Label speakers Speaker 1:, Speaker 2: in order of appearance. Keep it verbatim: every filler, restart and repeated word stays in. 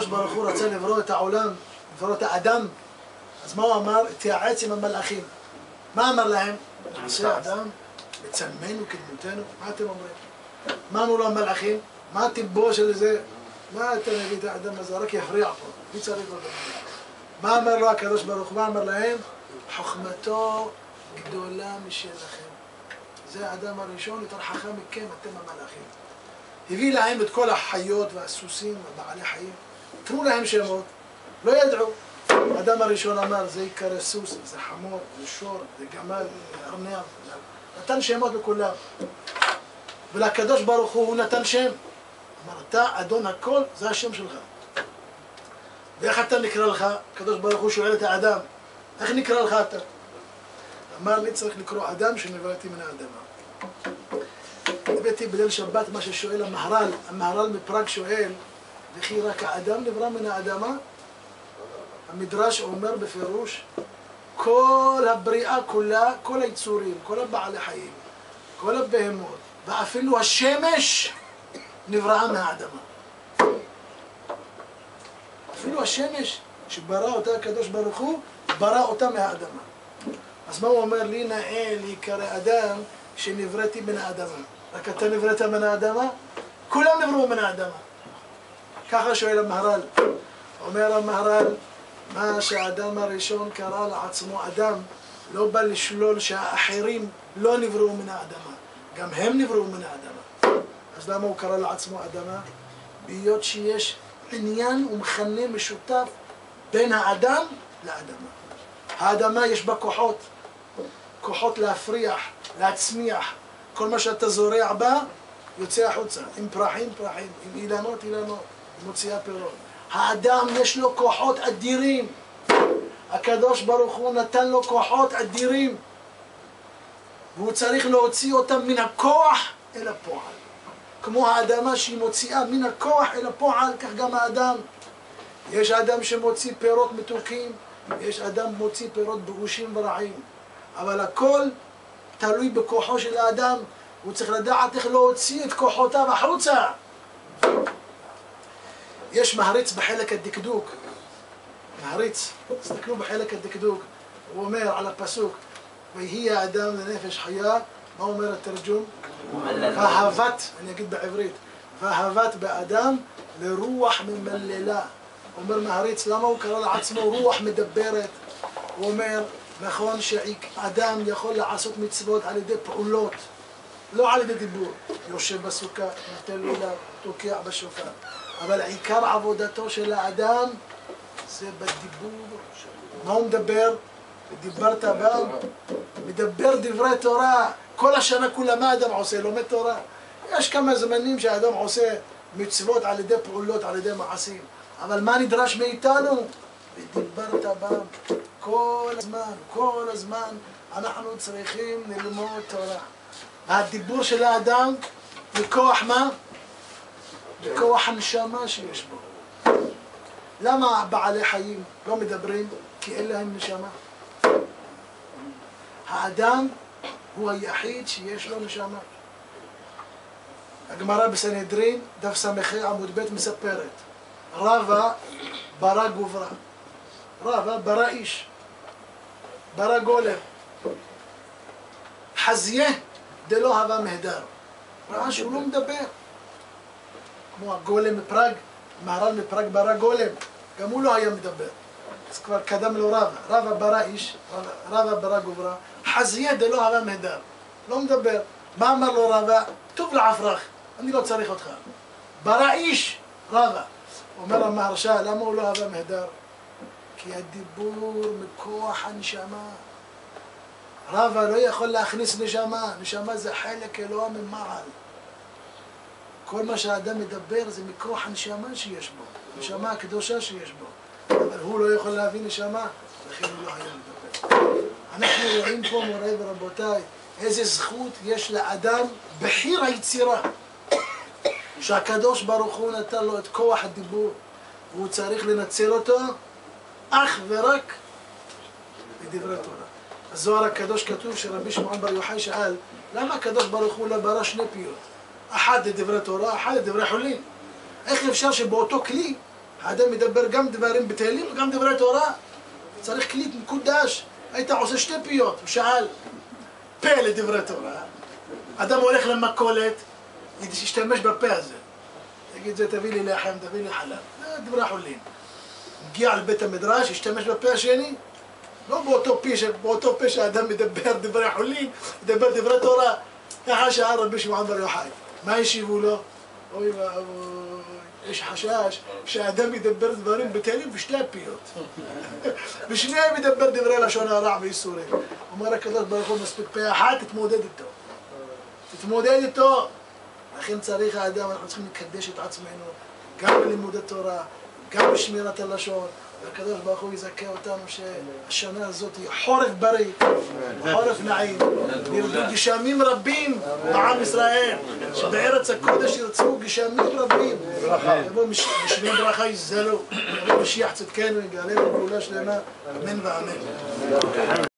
Speaker 1: הקדוש ברוך הוא רצה לברוא את העולם, לברוא את האדם, אז מה הוא אמר? תייעץ עם המלאכים. מה אמר להם? נעשה אדם, בצלמנו כדמותנו. מה אתם אומרים? מה אמרו לו המלאכים? מה הטיבו של זה? מה אתה מביא את האדם הזה? רק יפריע פה. מי צריך אותו? מה אמר לו הקדוש ברוך הוא? מה אמר להם? חוכמתו גדולה משלכם. זה האדם הראשון, יותר חכם מכם, אתם המלאכים. הביא להם את כל החיות והסוסים והבעלי חיים. תנו להם שמות. לא ידעו. האדם הראשון אמר, זה יקרא סוס, זה חמור, זה שור, זה גמל, זה ארנב. נתן שמות לכולם. ולקדוש ברוך הוא, הוא נתן שם. אמר, אתה אדון הכל, זה השם שלך. ואיך אתה נקרא לך? הקדוש ברוך הוא שואל את האדם, איך נקרא לך אתה? אמר לי, צריך לקרוא אדם שנבראתי מן האדמה. הבאתי בליל שבת מה ששואל המהר"ל, המהר"ל מפראג שואל, וכי רק האדם נברא מן האדמה? המדרש אומר בפירוש, כל הבריאה כולה, כל היצורים, כל הבעלי חיים, כל הבהמות, ואפילו השמש נבראה מהאדמה. אפילו השמש שברא אותה הקדוש ברוך הוא, ברא אותה מהאדמה. אז מה הוא אומר לי? נאה להיקרא אדם שנבראתי מן האדמה. רק אתה נבראת מן האדמה? כולם נבראו מן האדמה. ככה שואל המהר"ל. אומר המהר"ל, מה שהאדם הראשון קרא לעצמו אדם, לא בא לשלול שהאחרים לא נבראו מן האדמה. גם הם נבראו מן האדמה. אז למה הוא קרא לעצמו אדמה? בהיות שיש עניין ומכנה משותף בין האדם לאדמה. האדמה יש בה כוחות, כוחות להפריח, להצמיח. כל מה שאתה זורע בה יוצא החוצה, עם פרחים פרחים, עם אילנות אילנות, עם מוציאה פירות. האדם יש לו כוחות אדירים. הקדוש ברוך הוא נתן לו כוחות אדירים. והוא צריך להוציא אותם מן הכוח אל הפועל. כמו האדמה שהיא מוציאה מן הכוח אל הפועל, כך גם האדם. יש אדם שמוציא פירות מתוקים, יש אדם מוציא פירות באושים ורעים. אבל הכל תלוי בכוחו של האדם. הוא צריך לדעת איך להוציא את כוחותיו החוצה. יש מהריץ בחלק הדקדוק. מהריץ, תסתכלו בחלק הדקדוק. הוא אומר על הפסוק, ויהי האדם לנפש חיה, מה אומר התרגום? ואהבת, אני אגיד בעברית, ואהבת באדם לרוח ממללה. אומר מהריץ, למה הוא קרא לעצמו רוח מדברת? הוא אומר, נכון שאדם יכול לעשות מצוות על ידי פעולות, לא על ידי דיבור. יושב בסוכה, נותן לילה, תוקע בשופר. אבל עיקר עבודתו של האדם זה בדיבור. מה הוא מדבר? דיברת בם? מדבר דברי תורה. כל השנה כולה מה האדם עושה? לומד תורה. יש כמה זמנים שהאדם עושה מצוות על ידי פעולות, על ידי מעשים. אבל מה נדרש מאיתנו? ודיברת בם. כל הזמן, כל הזמן אנחנו צריכים ללמוד תורה. הדיבור של האדם מכוח מה? מכוח הנשמה שיש בו. למה בעלי חיים לא מדברים? כי אין להם נשמה. האדם הוא היחיד שיש לו נשמה. הגמרא בסנהדרין, דף ס"ה עמוד ב' מספרת, רבא ברא גוברה. רבא ברא איש. ברא גולם. חזיה דלא הווה מהדר. ראה שהוא לא מדבר. כמו הגולם מפראג, מהר"ל מפראג ברא גולם. גם הוא לא היה מדבר. אז כבר קדם לו רבא. רבא ברא איש, רבא ברא גוברה. חזיה דלא הווה מהדר. לא מדבר. מה אמר לו רבא? טוב לעפרח, אני לא צריך אותך. ברא איש, רבא. אומר המהרש"א, למה הוא לא הווה מהדר? כי הדיבור מכוח הנשמה. רבא לא יכול להכניס נשמה. נשמה זה חלק אלוה ממעל. כל מה שהאדם מדבר זה מכוח הנשמה שיש בו. נשמה הקדושה שיש בו. אבל הוא לא יכול להביא נשמה, לכן הוא לא היה מדבר. אנחנו רואים פה, מוריי ורבותיי, איזה זכות יש לאדם בחיר היצירה. שהקדוש ברוך הוא נתן לו את כוח הדיבור, והוא צריך לנצל אותו אך ורק בדברי תורה. הזוהר הקדוש כתוב שרבי שמעון בר יוחאי שאל, למה הקדוש ברוך הוא לא ברא שני פיות? אחד לדברי תורה, אחד לדברי חולין. איך אפשר שבאותו כלי האדם מדבר גם דברים בטלים וגם דברי תורה. צריך כלי מקודש. היית עושה שתי פיות, הוא שאל, פה לדברי תורה. אדם הולך למכולת, ישתמש בפה הזה. תגיד זה, תביא לי לחם, תביא לי חלב. זה דברי חולין. מגיע לבית המדרש, ישתמש בפה השני. לא באותו פה, באותו פה שהאדם מדבר דברי חולין, מדבר דברי תורה. ככה שאל רבי שמעון בר יוחאי. מה השיבו לו? אוי ואבוי, יש חשש שהאדם ידבר דברים בטלים בשתי הפיות. בשניהם ידבר דברי לשון הרע ואיסורים. אומר הקדוש ברוך הוא מספיק פה אחת, תתמודד איתו. תתמודד איתו. לכן צריך האדם, אנחנו צריכים לקדש את עצמנו, גם בלימוד התורה, גם בשמירת הלשון. והקדוש ברוך הוא יזכה אותנו שהשנה הזאת היא חורף בריא, חורף נעים. ירדו גשמים רבים בעם ישראל, שבארץ הקודש ירצו גשמים רבים. יבוא גשמי ברכה יזלו, יבוא משיח צדקנו, יגאלנו גאולה שלמה, אמן ואמן.